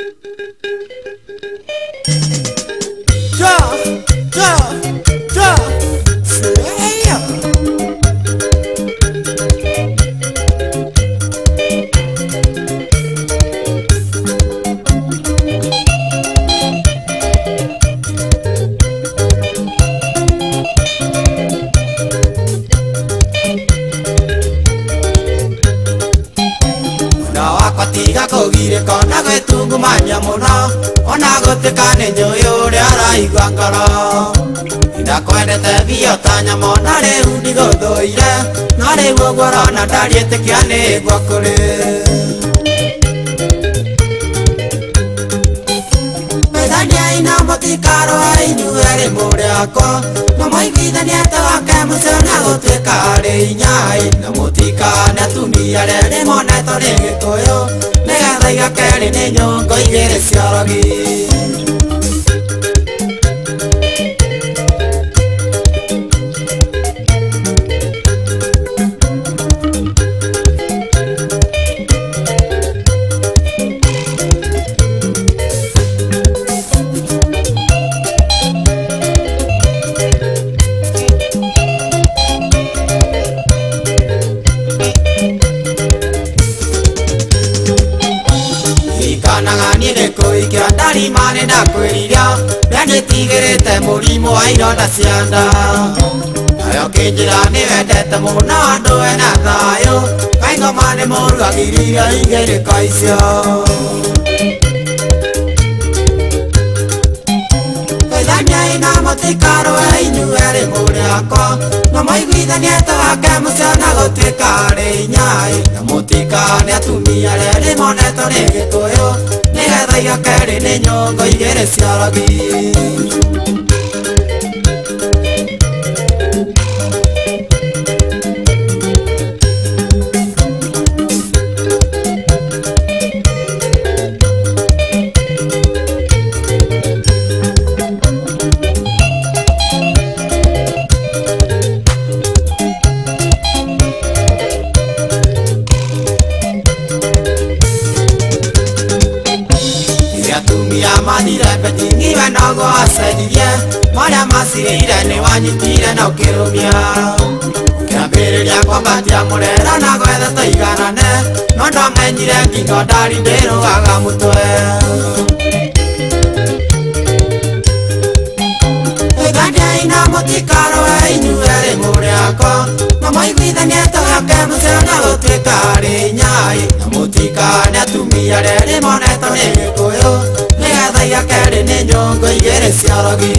Tiga kogire kona gwetungu manya muno ona gutikane njuyu ria araigua ngoro ndakwendete biũ ta nyamũ na rĩu ndigũthũire no rĩu ũguo ũrona ndariĩtĩkia nĩguo kũrĩ wĩthaniai na mũtikarũe inyuĩ rĩ mũrĩakwo na mũiguithanie ta wake mũcio na gũtuĩka arĩ inyai na mũtikane atumia rĩrĩ monetwo nĩ Gĩkũyũ nĩgetha igakerĩ nĩ nyũngũ igĩrĩ cia rogi Gĩkũyũ ndarima nĩ ndakwĩrire nĩndigĩrĩte mũrimũ wa ironda cia nda nayo kĩnjĩra nĩ wendete mũno andũ ena thayũ kaĩ ngoma nĩ mũrugagĩria igĩrĩko icio wĩthaniai na mũtikarũe inyuĩ rĩ mũrĩakwo na mũiguithanie ta wake mũcio na gũtuĩka arĩ inyai na mũtikane atumia rĩrĩ monetwo nĩ Gĩkũyũ nĩgetha igakerĩ nĩ nyũngũ igĩrĩ cia rogi mathire betingi wenogo acenjirie marĩa macirĩire nĩ wanyitire na ũkĩrũmia ũkĩambĩrĩria kwambatia mũrera na gwetha tũiganane no ndamenyire ngingo ndari ndĩrũgaga mũtwe wĩthaniai na mũtikarũe inyuĩ rĩ mũrĩakwo na mũiguithanie ta wake mũcio na gũtuĩka arĩ inyai na mũtikane atumia rĩrĩ monetwo nĩ Gĩkũyũ nĩgetha igakerĩ nĩ nyũngũ igĩrĩ cia rogi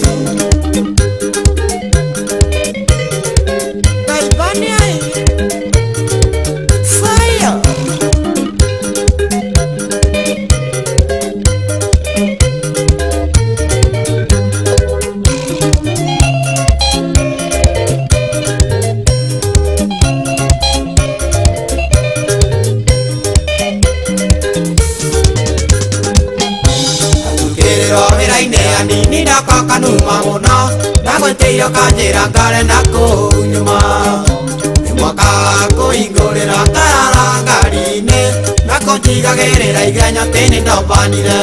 nini ndakanuma mũno ndagwĩtĩire kanjĩra ngarenda kũnyuma nĩmwakaga kũhingũrĩra ngarara ngari-inĩ na kũnjigagĩrĩra igenya atĩ nĩndombanire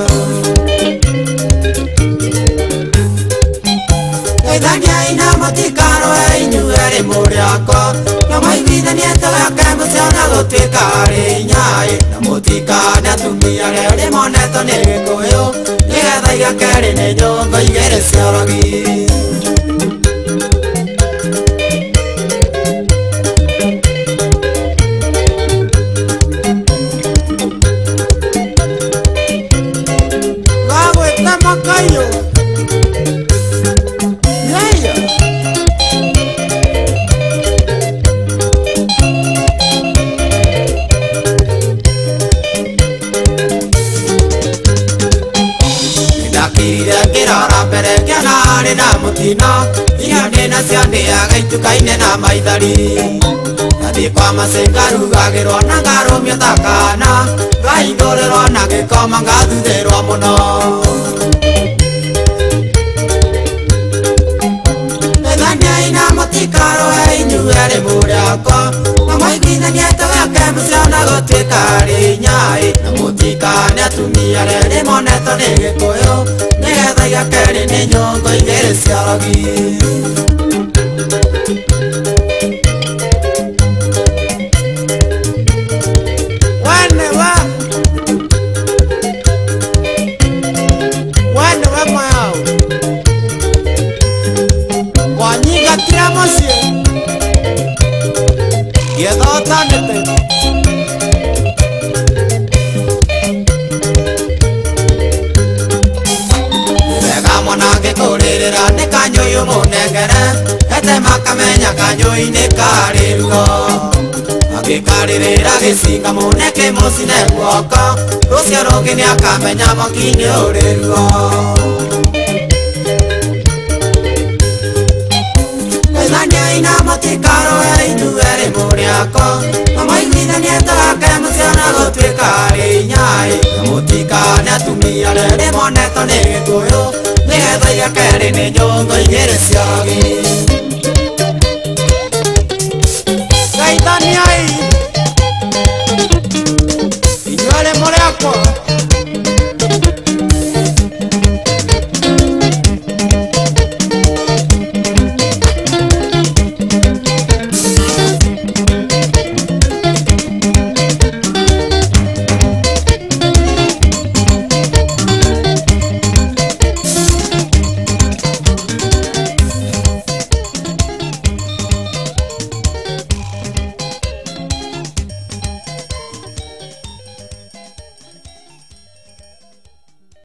wĩthaniai na mũtikarũe inyuĩ rĩ mũrĩakwo na mũiguithanie ta wake mũcio na gũtuĩka arĩ inyai na mũtikane atumia rĩrĩ monetwo nĩ Gĩkũyũ nĩgetha igakerĩ nĩ nyũngũ igĩrĩ cia rogi gagwĩte makayũ ndakirire ngĩrora mbere ngĩona harĩ na mũtino irio ndĩna cio ndĩaga itukaine na maithari ngathiĩ kwa macĩ ngarugagĩrwo na ngarũmio ta kana ngahingũrĩrwo na ngĩkoma ngathuthĩrwo mũno wĩthaniai na mũtikarũe inyuĩ rĩ mũrĩakwo na mũiguithanie ta wake mũcio na gũtuĩka arĩ inyai na mutikane atumia rĩrĩ monetwo nĩ Gĩkũyũ nĩgetha igakeri nĩ nyũngũ igĩrĩ cia rogi. Wanyigatira mũciĩ gĩthotanĩte wega mwana ngĩkũrĩrĩra nĩ kanyũi ũmũnengere ete makamenya kanyũi nĩ karĩrugo agĩkarĩrĩra gĩcinga mũne kĩmũcine guoko rũcio rũngĩ nĩ akamenya mwaki-inĩ ũrĩrugo. Ina mũtikaroe inyuerĩ mũrĩako na mwaiguithania tũgake mũcio na gũtuĩka arĩ inyai na mũtikane atumia rĩrĩ monetwo nĩ Gĩkũyũ nĩgetha igakeri nĩ nyũngũ igĩrĩ cia rogi. Geithaniai inyuerĩ mũrĩako.